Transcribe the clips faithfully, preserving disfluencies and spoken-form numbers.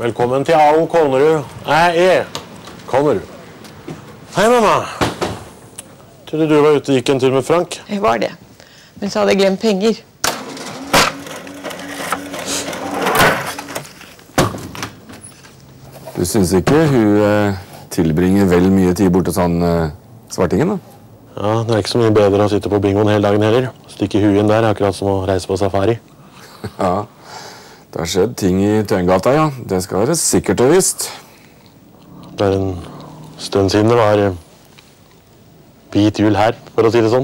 Velkommen til A O Konnedrud. Jeg er Konnedrud. Hei, mamma. Trodde du var ute og gikk en tur med Frank? Jeg var det, men så hadde jeg glemt penger. Du synes ikke hun eh, tilbringer vel mye tid borte sånn eh, svartingen, da? Ja, det er ikke så mye bedre å sitte på bingoen hele dagen heller. Stikke huet inn der, akkurat som å reise på safari. Ja, det har skjedd ting i Toyengata, ja. Det skal være sikkert og visst. Det er en stund siden det var eh, hvit jul her, for å si det sånn.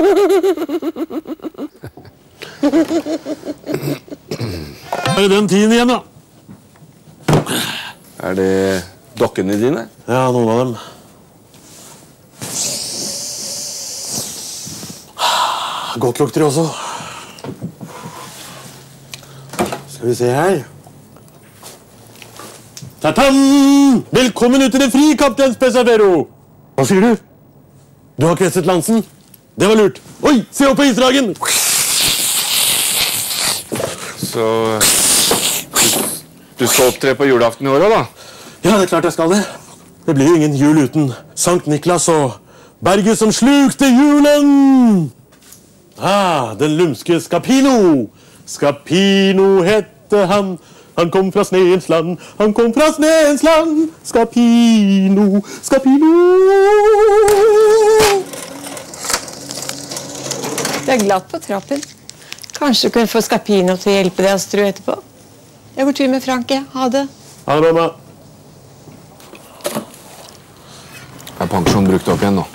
Er det den tiden igjen, da? Er det dokkene dine? Ja, noen av dem. Godt lukter også. Skal vi se her. Ta-tam! Velkommen ut til det fri, kaptein Spesafero! Hva sier du? Du har kvesset lansen? Det var lurt. Oi, se opp på isdragen! Så du skal opptre på julaften i år, da? Ja, det er klart jeg skal det. Det blir jo ingen jul uten Sankt Niklas og berget som slukte julen! Ah, den lumske Scapino. Scapino hette han. Han kom fra sneens land. Han kom fra sneens land. Scapino, Scapino. Det er glatt på trappen. Kanskje du kunne få Scapino til å hjelpe deg å strø etterpå. Jeg går tur med Frank, jeg. Ha det. Ha det, mamma. Er pensjonen brukt opp igjen nå?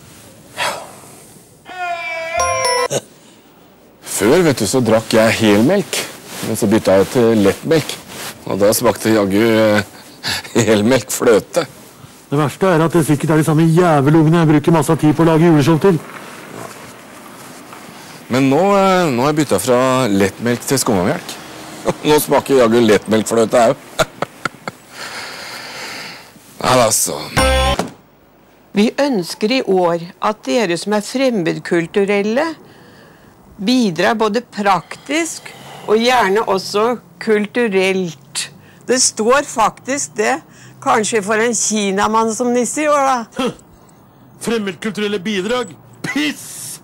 Før, vet du, så drakk jeg helmelk, men så bytta jeg til lettmelk. Og da smakte jaggu eh, helmelk fløte. Det verste er at det sikkert er de samme jævelungene jeg bruker masse tid på å lage juleshow til. Men nå, eh, nå har jeg bytta fra lettmelk til skummamelk. Nå smaker jaggu lettmelk fløte òg. Nei, altså. Vi ønsker i år at dere som er fremmedkulturelle bidrar både praktisk og gjerne også kulturelt. Det står faktisk det. Kanskje for en kinamann som nisse i år, da. Fremmedkulturelle bidrag? Piss!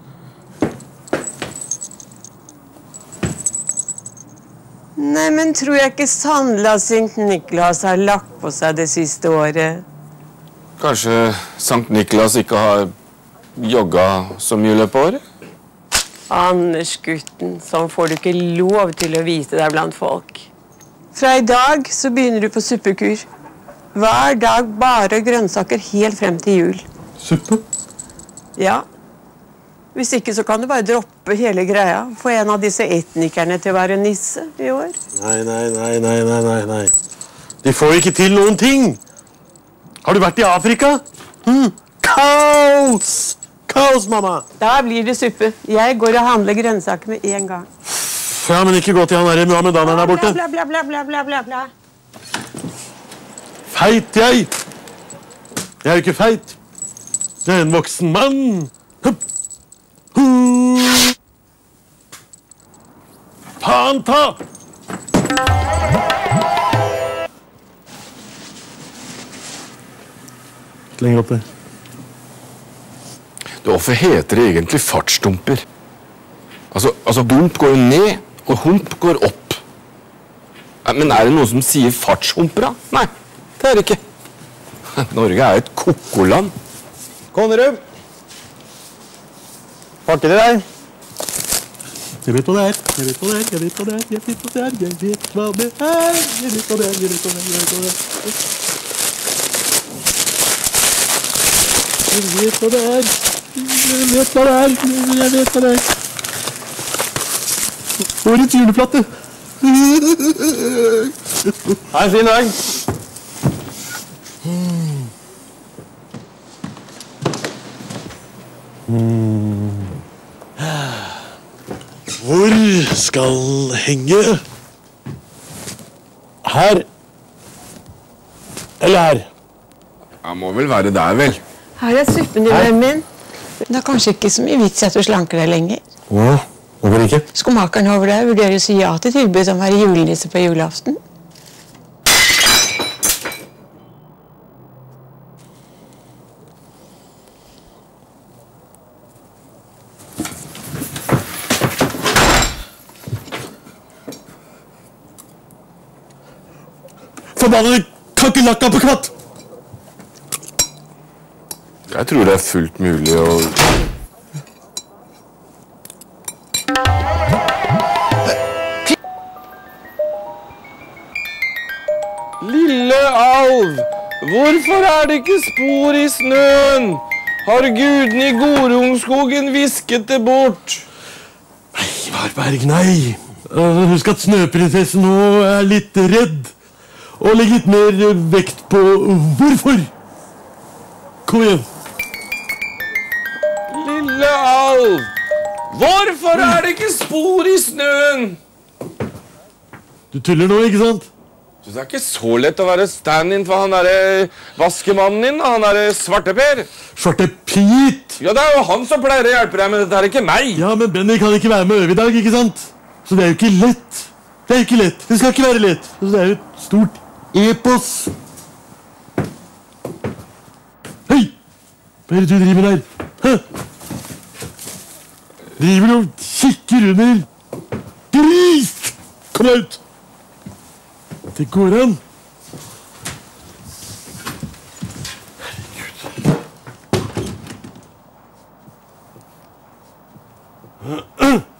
Nei, men tror jeg ikke Sandla Sankt Niklas har lagt på seg det siste året? Kanskje Sankt Niklas ikke har jogga så mye i løpet av året? Anders, gutten, sånn får du ikke lov til å vise deg blant folk. Fra i dag så begynner du på suppekur. Hver dag bare grønnsaker helt frem til jul. Suppe? Ja. Hvis ikke så kan du bare droppe hele greia. Få en av disse etnikerne til å være nisse i år. Nei, nei, nei, nei, nei, nei, nei. De får ikke til noen ting. Har du vært i Afrika? Hm? Kaos! Kaos, mamma! Da blir det suppe. Jeg går og handler grønnsaker med en gang. Ja, men ikke gå til han der muhammedaneren der borte. Bla, bla, bla, bla, bla, bla, bla. Feit jeg! Jeg er jo ikke feit. Jeg er en voksen mann. Hup. Hu. Faen ta! Lenger opp der. Hvorfor heter det egentlig fartsdumper? Altså, altså, dump går ned, og hump går opp. Men er det noen som sier fartshumper, da? Nei, det er det ikke. Norge er et kokoland. Konnedrud! Pakke det der. Jeg vet hva det er, jeg vet hva det er, jeg vet hva det er, jeg vet hva det er, jeg vet hva det er, jeg vet hva det er, jeg vet hva det er, jeg vet hva det er. Jeg vet hva det er. Jeg vet hva det er. Jeg vet hva det er. Årets juleplatte. Ha en fin dag. Hvor skal henge? Her. Eller her? Ja, må vel være der, vel. Her er suppen din, vennen min. Det er kanskje ikke så mye vits at du slanker deg lenger. Åh, hvorfor ikke? Skomakeren over deg vurderer å si ja til tilbudet om å være julenisse på julaften. Forbannede kakerlakkapekatt! Jeg tror det er fullt mulig å... Lille alv, hvorfor er det ikke spor i snøen? Har guden i Gorungskogen visket det bort? Nei, Varberg, nei. Uh, husk at snøprinsessen nå er litt redd. Og legg litt mer vekt på hvorfor. Kom igjen. Lille alv, hvorfor er det ikke spor i snøen? Du tuller nå, ikke sant? Så det er ikke så lett å være stand-in for han der vaskemannen din, han der Svarteper. Svartepit! Ja, det er jo han som pleier å hjelpe deg med dette, ikke meg. Ja, men Benny kan ikke være med øve i dag, ikke sant? Så det er jo ikke lett. Det er jo ikke lett. Det skal ikke være lett. Så det er jo et stort epos. Hei! Hva er det du driver der? Hæ? Driver og kikker under. Gris! Kom deg ut! Det går an. Herregud.